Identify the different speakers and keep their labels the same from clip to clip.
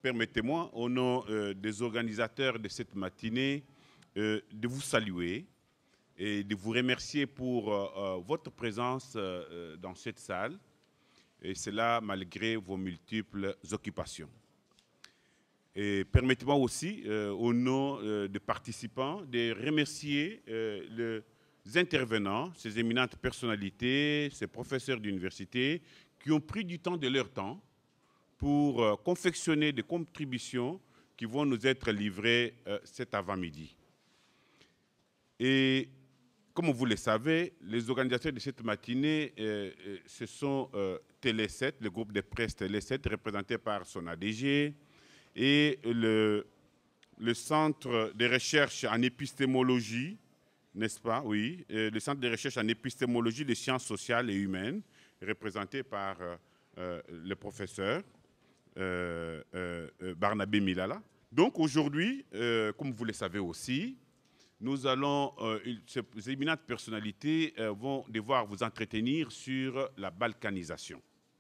Speaker 1: permettez-moi, au nom des organisateurs de cette matinée, de vous saluer et de vous remercier pour votre présence dans cette salle, et cela malgré vos multiples occupations. Et permettez-moi aussi, au nom des participants, de remercier les intervenants, ces éminentes personnalités, ces professeurs d'université qui ont pris du temps de leur temps pour confectionner des contributions qui vont nous être livrées cet avant-midi. Et comme vous le savez, les organisateurs de cette matinée, ce sont Télé 7, le groupe de presse Télé 7, représenté par son ADG, et le Centre de recherche en épistémologie, n'est-ce pas? Oui, le Centre de recherche en épistémologie des sciences sociales et humaines, représenté par le professeur Barnabé Milala. Donc aujourd'hui, comme vous le savez aussi, nous allons, ces éminentes personnalités vont devoir vous entretenir sur la balkanisation.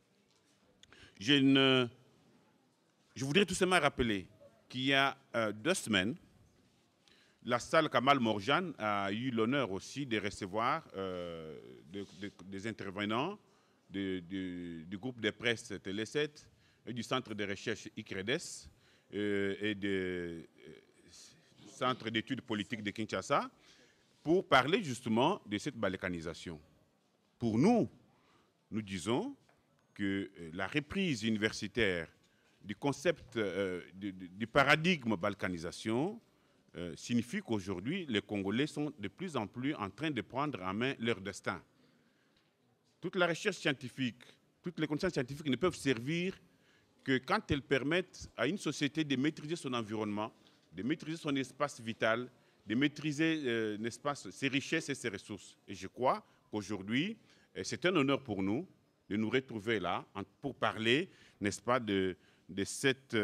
Speaker 1: Je voudrais tout simplement rappeler qu'il y a 2 semaines, la salle Kamal Morjan a eu l'honneur aussi de recevoir des intervenants du groupe de presse Télé 7 et du centre de recherche ICREDES et du centre d'études politiques de Kinshasa pour parler justement de cette balkanisation. Pour nous, nous disons que la reprise universitaire du concept du paradigme balkanisation signifie qu'aujourd'hui, les Congolais sont de plus en plus en train de prendre en main leur destin. Toute la recherche scientifique, toutes les connaissances scientifiques ne peuvent servir que quand elles permettent à une société de maîtriser son environnement, de maîtriser son espace vital, de maîtriser, n'est-ce pas, ses richesses et ses ressources. Et je crois qu'aujourd'hui, c'est un honneur pour nous de nous retrouver là pour parler, n'est-ce pas, de cette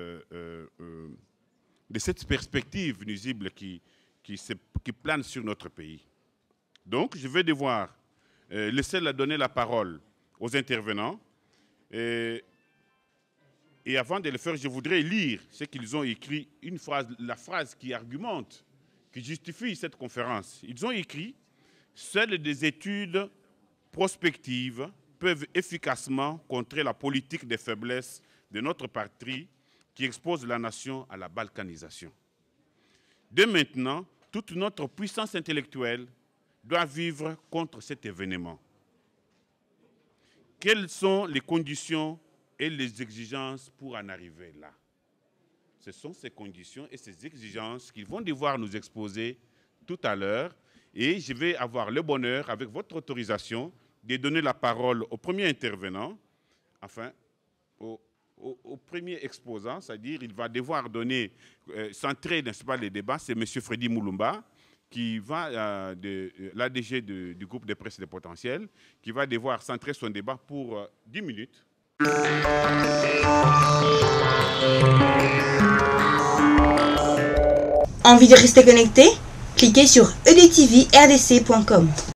Speaker 1: perspective nuisible qui plane sur notre pays. Donc, je vais devoir laisser donner la parole aux intervenants. Et avant de le faire, je voudrais lire ce qu'ils ont écrit, la phrase qui argumente, qui justifie cette conférence. Ils ont écrit « Seules des études prospectives peuvent efficacement contrer la politique de faiblesse de notre patrie qui expose la nation à la balkanisation. Dès maintenant, toute notre puissance intellectuelle doit vivre contre cet événement. Quelles sont les conditions et les exigences pour en arriver là? Ce sont ces conditions et ces exigences qu'ils vont devoir nous exposer tout à l'heure. Et je vais avoir le bonheur, avec votre autorisation, de donner la parole au premier intervenant, enfin, au premier exposant, c'est-à-dire il va devoir donner, centrer, n'est-ce pas, les débats, c'est M. Freddy Moulumba, qui va, l'ADG du groupe de presse de potentiel, qui va devoir centrer son débat pour 10 minutes.
Speaker 2: Envie de rester connecté? Cliquez sur edtvrdc.com.